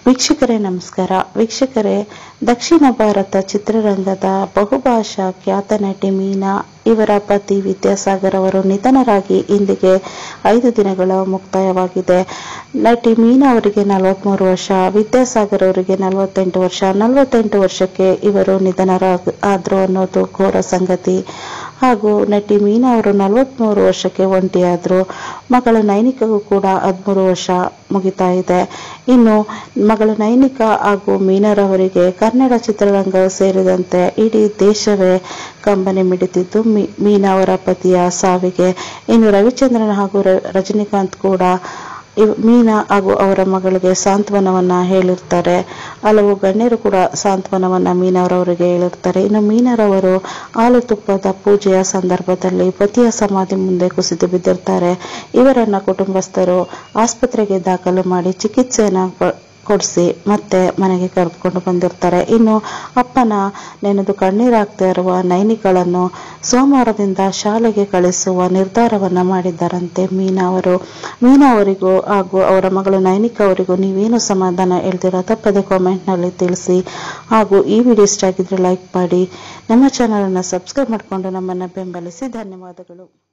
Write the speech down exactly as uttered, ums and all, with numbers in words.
ವೀಕ್ಷಕರೇ ನಮಸ್ಕಾರ. ವೀಕ್ಷಕರೇ, ದಕ್ಷಿಣ ಭಾರತ ಚಿತ್ರರಂಗದ ಬಹುಭಾಷಾ ಖ್ಯಾತ ನಟಿ ಮೀನಾ ಇವರ ಪತಿ ವಿದ್ಯಾಸಾಗರ್ ಅವರು ನಿಧನರಾಗಿ ಇಂದಿಗೆ ಐದು ದಿನಗಳ ಮುಕ್ತಾಯವಾಗಿದೆ. ನಟಿ ಮೀನಾ ಅವರಿಗೆ ನಲವತ್ಮೂರು ವರ್ಷ, ವಿದ್ಯಾಸಾಗರ್ ಅವರಿಗೆ ನಲವತ್ತೆಂಟು ವರ್ಷ. ನಲವತ್ತೆಂಟು ವರ್ಷಕ್ಕೆ ಇವರು ನಿಧನರಾದ್ರು ಅನ್ನೋದು ಘೋರ ಸಂಗತಿ. ಹಾಗೂ ನಟಿ ಮೀನಾ ಅವರು ನಲವತ್ಮೂರು ವರ್ಷಕ್ಕೆ ಒಂಟಿಯಾದ್ರು. ಮಗಳು ನೈನಿಕಗೂ ಕೂಡ ಹದಿಮೂರು ವರ್ಷ ಮುಗಿತಾ ಇದೆ. ಇನ್ನು ಮಗಳು ನೈನಿಕಾ ಹಾಗೂ ಮೀನಾರವರಿಗೆ ಕನ್ನಡ ಚಿತ್ರರಂಗ ಸೇರಿದಂತೆ ಇಡೀ ದೇಶವೇ ಕಂಬನಿ ಮಿಡಿದಿದ್ದು ಮೀನಾ ಅವರ ಪತಿಯ ಸಾವಿಗೆ. ಇನ್ನು ರವಿಚಂದ್ರನ್ ಹಾಗೂ ರಜನಿಕಾಂತ್ ಕೂಡ ಮೀನಾ ಹಾಗೂ ಅವರ ಮಗಳಿಗೆ ಸಾಂತ್ವನವನ್ನ ಹೇಳಿರ್ತಾರೆ. ಹಲವು ಗಣ್ಯರು ಕೂಡ ಸಾಂತ್ವನವನ್ನ ಮೀನಾರವರಿಗೆ ಹೇಳಿರ್ತಾರೆ. ಇನ್ನು ಮೀನಾರವರು ಹಾಲು ತುಪ್ಪದ ಪೂಜೆಯ ಸಂದರ್ಭದಲ್ಲಿ ಪತಿಯ ಸಮಾಧಿ ಮುಂದೆ ಕುಸಿದು ಬಿದ್ದಿರ್ತಾರೆ. ಇವರನ್ನ ಕುಟುಂಬಸ್ಥರು ಆಸ್ಪತ್ರೆಗೆ ದಾಖಲು ಮಾಡಿ ಚಿಕಿತ್ಸೆಯನ್ನ ಕೊಡಿಸಿ ಮತ್ತೆ ಮನೆಗೆ ಕರೆದುಕೊಂಡು ಬಂದಿರ್ತಾರೆ. ಇನ್ನು ಅಪ್ಪನ ನೆನೆದು ಕಣ್ಣೀರಾಗ್ತಾ ಇರುವ ನೈನಿಗಳನ್ನು ಸೋಮವಾರದಿಂದ ಶಾಲೆಗೆ ಕಳಿಸುವ ನಿರ್ಧಾರವನ್ನ ಮಾಡಿದ್ದಾರಂತೆ ಮೀನಾ ಅವರು. ಮೀನಾ ಅವರಿಗೂ ಹಾಗೂ ಅವರ ಮಗಳು ನೈನಿಕಾ ಅವರಿಗೂ ನೀವೇನು ಸಮಾಧಾನ ಹೇಳ್ತೀರಾ ತಪ್ಪದೆ ಕಾಮೆಂಟ್ ನಲ್ಲಿ ತಿಳಿಸಿ. ಹಾಗೂ ಈ ವಿಡಿಯೋ ಇಷ್ಟ ಆಗಿದ್ರೆ ಲೈಕ್ ಮಾಡಿ, ನಮ್ಮ ಚಾನಲ್ ಅನ್ನು ಸಬ್ಸ್ಕ್ರೈಬ್ ಮಾಡಿಕೊಂಡು ನಮ್ಮನ್ನ ಬೆಂಬಲಿಸಿ. ಧನ್ಯವಾದಗಳು.